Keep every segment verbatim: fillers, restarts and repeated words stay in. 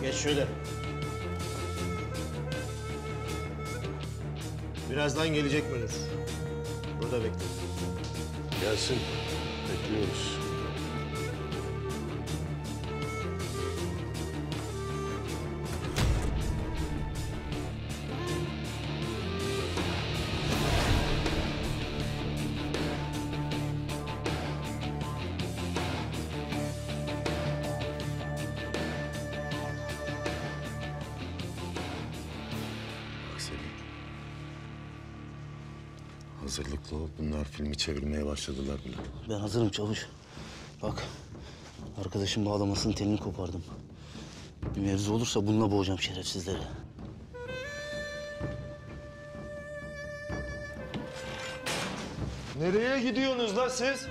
Geç şöyle. Birazdan gelecek Münir. Burada bekle. Gelsin. Bekliyoruz. Hazırlıklı ol. Bunlar filmi çevirmeye başladılar bile. Ben hazırım çavuş. Bak, arkadaşım bağlamasının telini kopardım. Bir mevzu olursa bununla boğacağım şerefsizleri. Nereye gidiyorsunuz lan siz?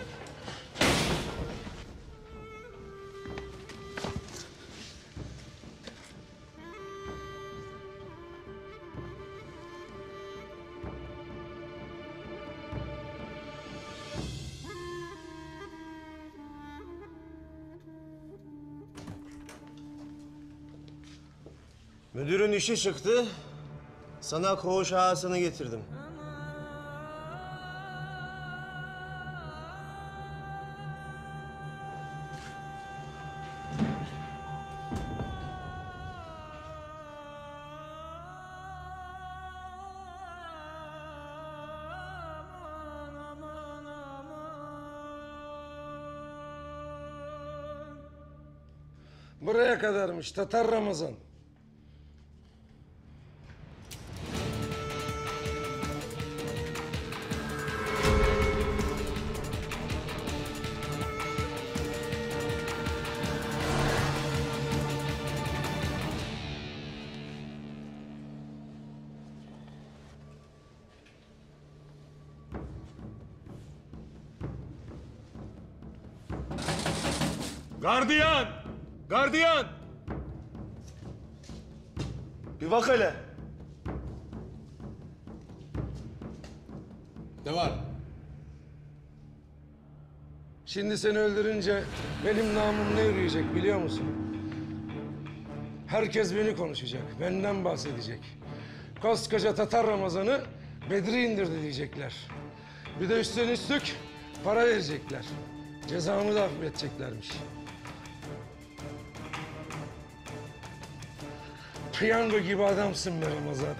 Müdürün işi çıktı. Sana koğuş ağasını getirdim. Buraya kadarmış Tatar Ramazan. Gardiyan! Gardiyan! Bir bak hele. Ne var? Şimdi seni öldürünce benim namım ne yürüyecek biliyor musun? Herkes beni konuşacak, benden bahsedecek. Koskoca Tatar Ramazan'ı Bedri indirdi diyecekler. Bir de üstten üstlük para verecekler. Cezamı da hafifleteceklermiş. Piyango gibi adamsın be Ramazan.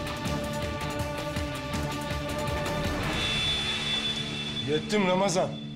Yettim Ramazan.